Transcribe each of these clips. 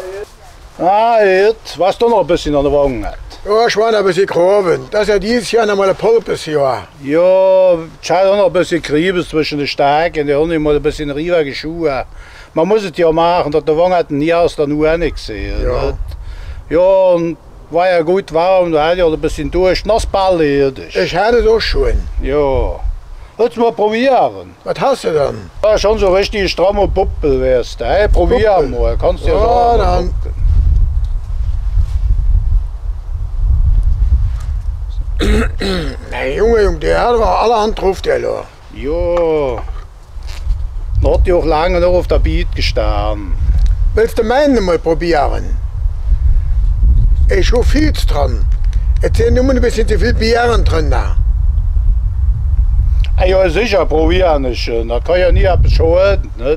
Ah, jetzt, was du noch ein bisschen an der Wange hat. Ja, ich war noch ein bisschen graben. Das ist ja dieses Jahr noch mal ein Pulpesjahr. Ja, ich hatte auch noch ein bisschen Kriebes zwischen den Stärken, die haben nicht mal ein bisschen rüber geschuhe. Man muss es ja machen, dass der Wange hat nie aus der Nuhe nicht gesehen. Ja. Nicht? Ja, und war ja gut warm, da hatte ich ein bisschen durch, Nassballe hier. Ich hatte das schon. Ja, willst du mal probieren? Was hast du dann? Ja, schon so richtig stramme Puppel wärst du. Hey, probier Puppel? mal, kannst du ja Ja, sagen. dann. Nein, Junge, der hat aber allerhand drauf, der da. Ja, dann hat die auch lange noch auf der Beat gestanden. Willst du meinen mal probieren? Ich hab viel dran. Jetzt sind nur ein bisschen zu viel Beeren drin da. Ah, ja, sicher, probieren ist schön. Da kann ja nie etwas schaden, nicht?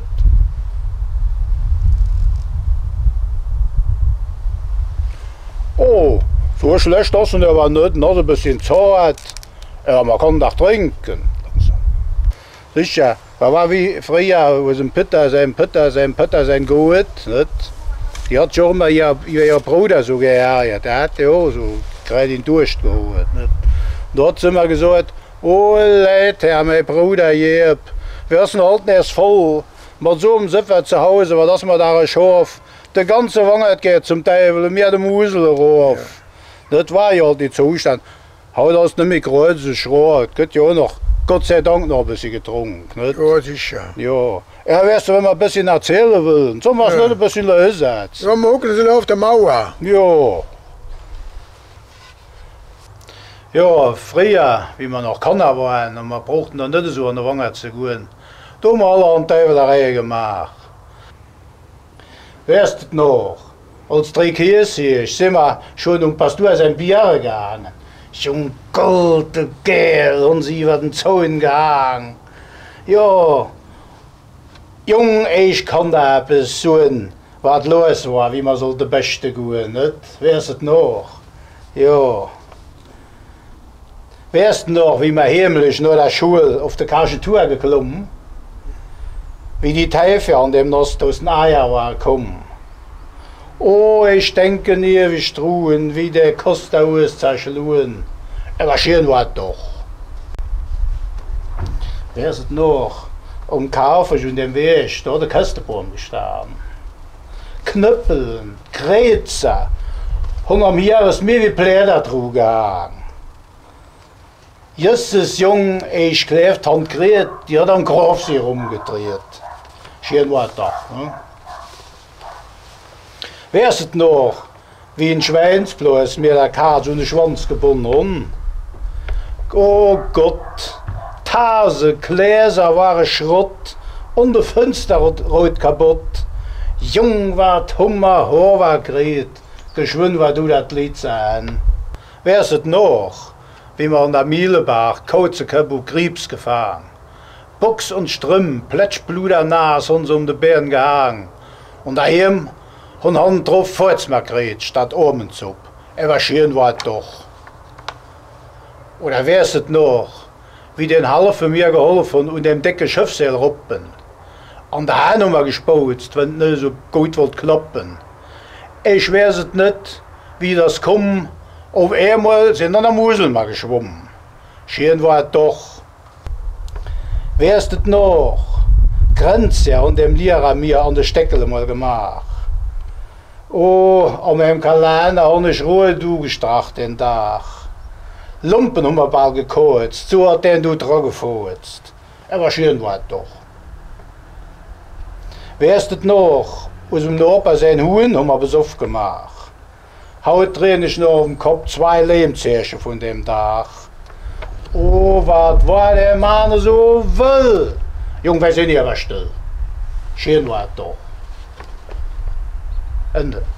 Oh, so schlecht ist es aber nicht. Noch ein bisschen zart. Ja, man kann doch trinken. Sicher, das war wie früher aus dem Pitter sein Gut, nicht? Die hat schon immer ihr Bruder so geärgert. Der hat ja auch so gerade ihn durchgeholt. Nicht? Und da hat sie immer gesagt, oh Leute, mein Bruder Jeb, wir sind halt erst voll. Mit so einem Sipfer zu Hause, weil das man da schafft. Die ganze Wange geht zum Teufel und mir den Musel rauf. Ja. Das war ja die Zustand. Hat das nicht mehr gerade so schreit. Geht ja auch noch, Gott sei Dank, noch ein bisschen getrunken. Nicht? Ja, sicher. Ja. Ja, weißt du, wenn man ein bisschen erzählen will, so was nicht ein bisschen lösen. Ja, wir hocken sind auf der Mauer. Ja. Ja, früher, wie man noch Kanner waren, und man brauchten dann nicht so an der Wange zu gehen, da haben wir allerhand Teufelerei gemacht. Weißt du noch, als 3 Käse sind wir schon um Pastor sein Bier gegangen. Schon goldene Geld und sie über den Zaun gehangen. Ja, jung, ich kann da etwas sagen, was los war, wie man soll der Beste gehen, nicht? Weißt du noch? Ja. Weißt du noch, wie wir heimlich nach der Schule auf der Kaschetur geklommen? Wie die Teufel an dem Nost aus den Eier war gekommen. Oh, ich denke nie, wie Struhen, wie der Koster aus zerschluhen. Aber schön war doch. Weißt du noch, um Kaufen und dem Weg, da der Kösterbaum gestanden. Knüppeln, Kreuzer, haben am Jahres mehr wie Pläder drüber gehangen. Justes Jung, ich gelebt, haben geredet, die hat am Graf sich rumgedreht. Schön war doch. Ne? Weißt du noch, wie in Schweinsbloß mir der Karl so einen Schwanz gebunden haben? Oh Gott, 1000 Gläser waren Schrott und der Fenster rot kaputt. Jung war Hummer, Haar war Gret, geschwind war du das Lied sein. Weißt du noch, wie wir an der Mielebach, Kauzeköpfe, Griebs gefahren. Box und Strümm, Plätschblut an Nas, uns um die Beeren gehangen. Und daheim haben drauf Volzmer gekriegt, statt Ormenzub. Aber schön war es doch. Oder weißt du noch, wie den Haller für mir geholfen und dem Decke Schiffsseil ruppen. An der Haarnummer gespotzt, wenn es nicht so gut wird klappen. Ich weiß es nicht, wie das kommt. Auf einmal sind an der Mosel mal geschwommen. Schön war es doch. Weißt du noch, Grenze und dem Lehrer mir an der Steckel mal gemacht. Oh, an meinem Kalender habe ich Ruhe du gestracht den Tag. Lumpen haben wir bald gekotzt, so hat den du dran gefurzt. Aber schön war es doch. Weißt du noch, aus dem Nachbar sein Huhn haben wir besoffen gemacht. Haut dreh ich noch auf dem Kopf 2 Lehmzeichen von dem Tag. Oh, was war der Mann so will? Jung, wir sind hier aber still. Schön war es doch. Ende.